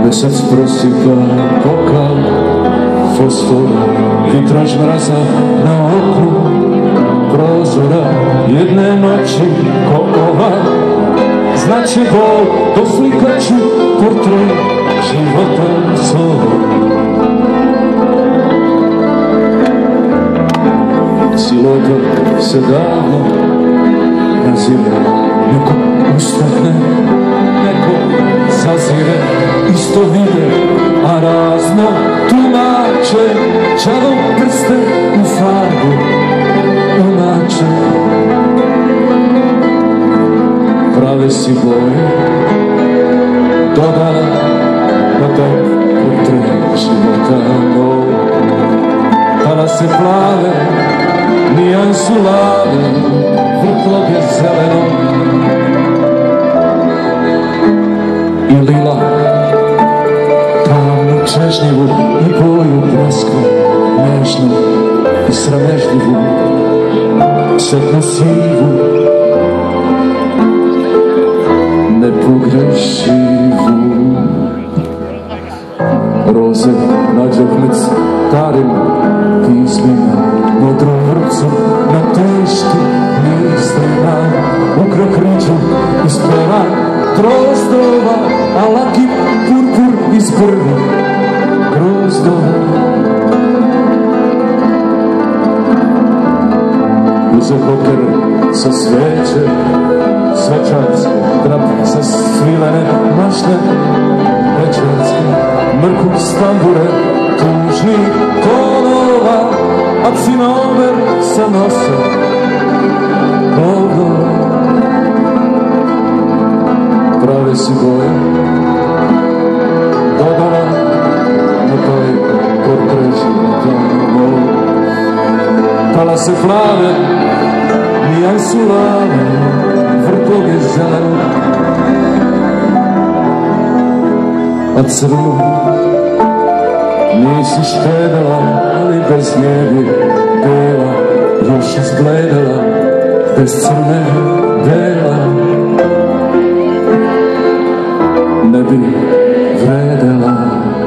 Mesac prosipa pokal fosfora, vitraž mraza na oku prozora. Jedne noći ko ova znaće Bog, doslikaću portret života svog. Silota se davno nazire, neko ustakne, neko zazire, isto vide, a razno tumače, čarom prste u farbu umače. Prave si boje dodala na taj portret života mog. Talase plave, nijansu lave, vrtlog je zeleno i lila, tamnu čežnjivu i boju blesku, nežnu i sramežljivu, setno sivu, nepogrešivu. Roze nađahne starim pismima, modrom vrpcom na teškim mislima, ukra kriču iz pera drozdova, a laki purpur iz prvih grozdova. Uze koker sa sveće, svečarske, drap sa svilene mašne, večerske, mrkuk stambure, tužni tonova, a cinover sa nosom bogova. Prave si boje dodala na taj portret života mog. Talase plave, nijansu lave, vrtlog je zeleno, a crno nisi štedela, ali bez nje bi bela još izgledala, bez crne bela ne bi vredela.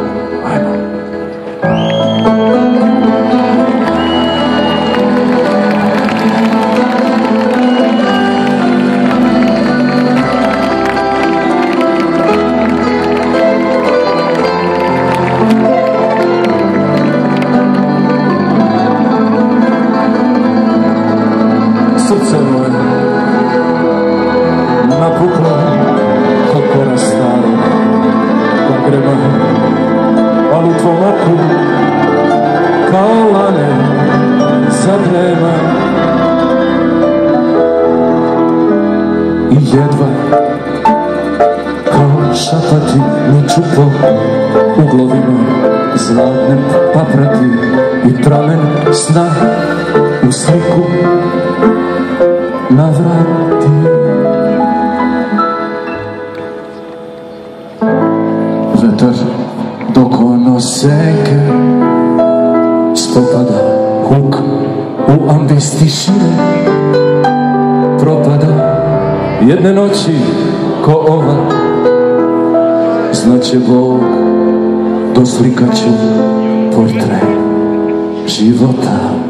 Srce moje napuklo kod pera starog pagreba, ali u tvom oku kao lane zadrema. I jedva kao šapati niču po uglovima, zlatne paprati i pramen sna u sliku navrati. Vetar dok ono senke spopada, huk u ambis tišine propada. Jedne noći ko ova znaće Bog, doslikaću portret života